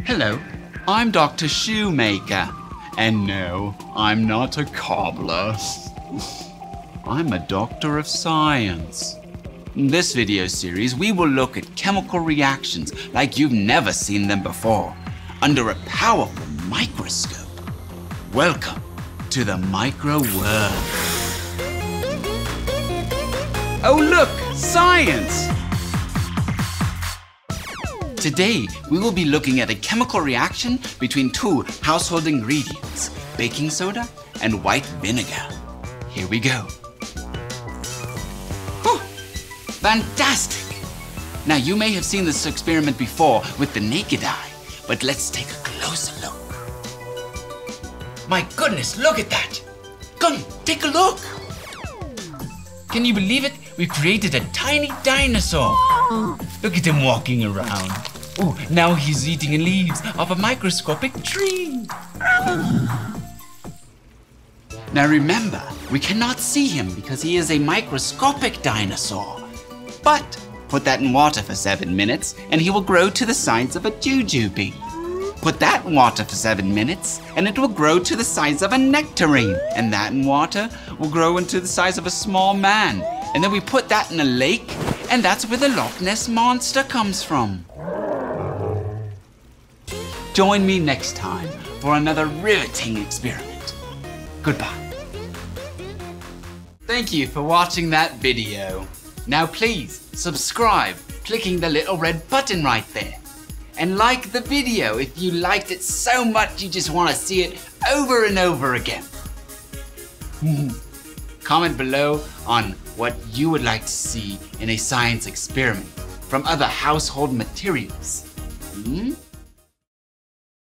Hello, I'm Dr. Shoemaker. And no, I'm not a cobbler. I'm a doctor of science. In this video series, we will look at chemical reactions like you've never seen them before, under a powerful microscope. Welcome to the Microworld. Oh look, science! Today, we will be looking at a chemical reaction between two household ingredients, baking soda and white vinegar. Here we go. Whew, fantastic! Now, you may have seen this experiment before with the naked eye, but let's take a closer look. My goodness, look at that! Come, take a look! Can you believe it? We created a tiny dinosaur. Look at him walking around. Ooh, now he's eating leaves of a microscopic tree. Now remember, we cannot see him because he is a microscopic dinosaur. But put that in water for 7 minutes and he will grow to the size of a jujube. Put that in water for 7 minutes and it will grow to the size of a nectarine. And that in water will grow into the size of a small man. And then we put that in a lake, and that's where the Loch Ness Monster comes from. Join me next time for another riveting experiment. Goodbye. Thank you for watching that video. Now please subscribe, clicking the little red button right there. And like the video if you liked it so much you just want to see it over and over again. Comment below on what you would like to see in a science experiment from other household materials.